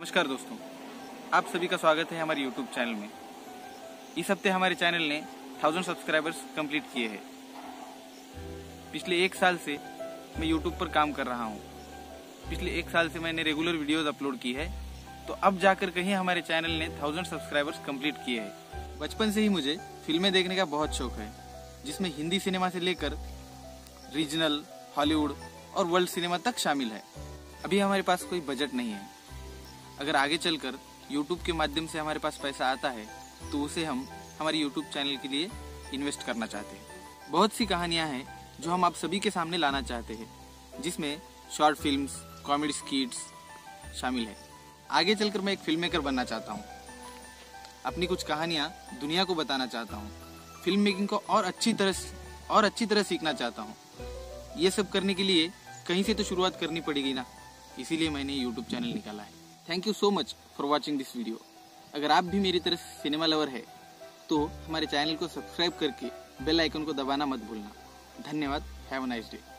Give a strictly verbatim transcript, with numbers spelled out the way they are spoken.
नमस्कार दोस्तों, आप सभी का स्वागत है हमारे यूट्यूब चैनल में। इस हफ्ते हमारे चैनल ने थाउजेंड सब्सक्राइबर्स कंप्लीट किए हैं। पिछले एक साल से मैं यूट्यूब पर काम कर रहा हूँ। पिछले एक साल से मैंने रेगुलर वीडियोस अपलोड की है, तो अब जाकर कहीं हमारे चैनल ने थाउजेंड सब्सक्राइबर्स कंप्लीट किए हैं। बचपन से ही मुझे फिल्में देखने का बहुत शौक है, जिसमें हिंदी सिनेमा से लेकर रीजनल, हॉलीवुड और वर्ल्ड सिनेमा तक शामिल है। अभी हमारे पास कोई बजट नहीं है। अगर आगे चलकर YouTube के माध्यम से हमारे पास पैसा आता है तो उसे हम हमारे YouTube चैनल के लिए इन्वेस्ट करना चाहते हैं। बहुत सी कहानियां हैं जो हम आप सभी के सामने लाना चाहते हैं, जिसमें शॉर्ट फिल्म्स, कॉमेडी स्किट्स शामिल है। आगे चलकर मैं एक फिल्म मेकर बनना चाहता हूँ। अपनी कुछ कहानियाँ दुनिया को बताना चाहता हूँ। फिल्म मेकिंग को और अच्छी तरह और अच्छी तरह सीखना चाहता हूँ। ये सब करने के लिए कहीं से तो शुरुआत करनी पड़ेगी ना, इसीलिए मैंने यूट्यूब चैनल निकाला है। Thank you so much for watching this video. अगर आप भी मेरी तरह सिनेमा लवर है तो हमारे चैनल को सब्सक्राइब करके बेल आइकन को दबाना मत भूलना। धन्यवाद। Have a nice day.